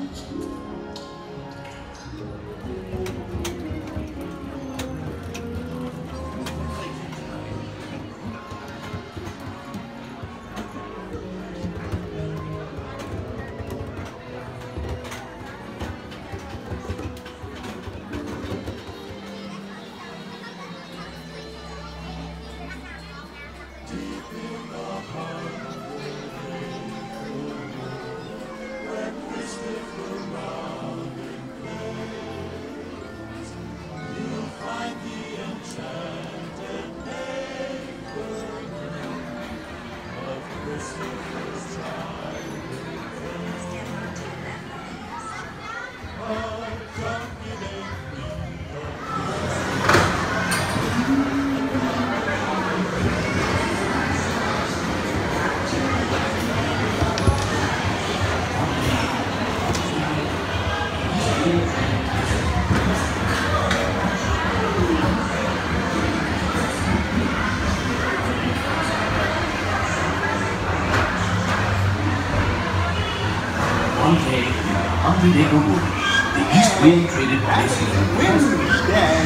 The East Wind traded places in Wednesday.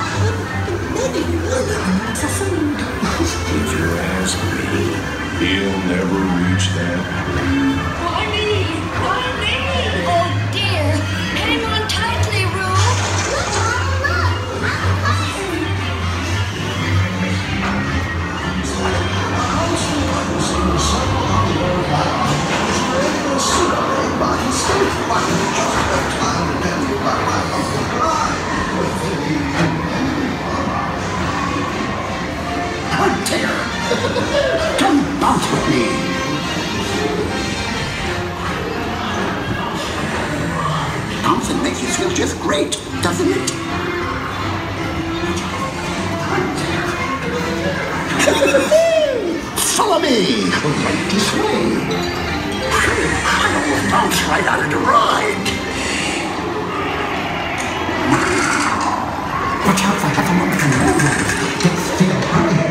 Did you ask me? He'll never reach that. Bonnie! Oh dear! Hang on tightly, Roo! Look, Mom, look! Come bounce with me. Bouncing makes you feel just great, doesn't it? Follow me. Right this way. I almost bounced right out of the ride. Watch out for half a moment to move. Get still, hurry.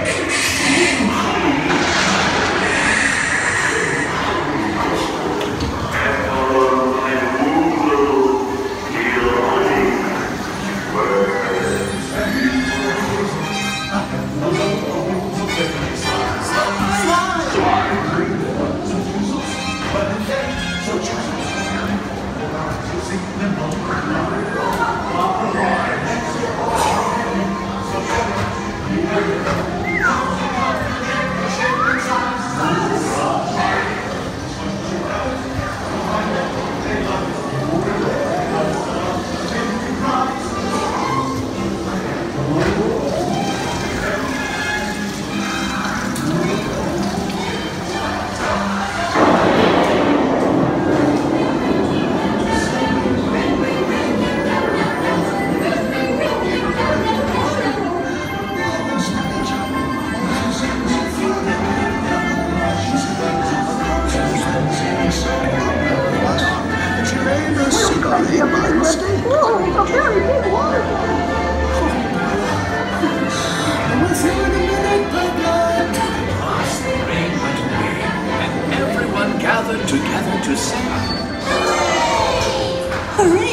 Together to sing. Hooray!